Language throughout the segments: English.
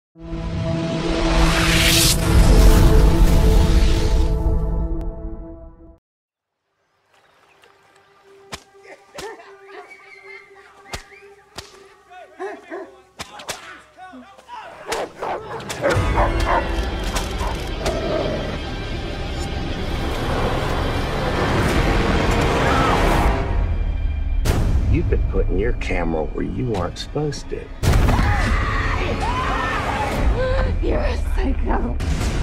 You've been putting your camera where you aren't supposed to. You're a psycho.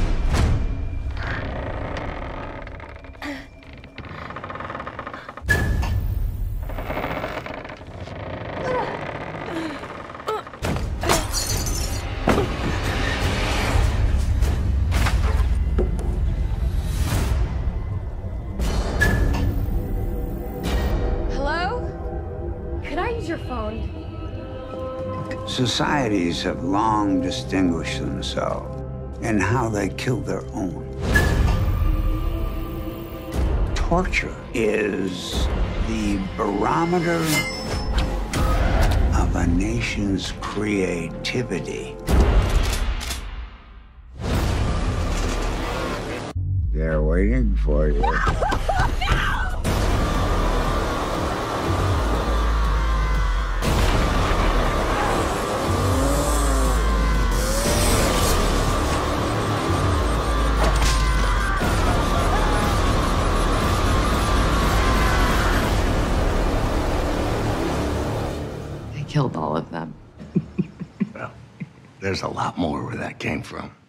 Could I use your phone? Societies have long distinguished themselves in how they kill their own. Torture is the barometer of a nation's creativity. They're waiting for you. Killed all of them. Well, there's a lot more where that came from.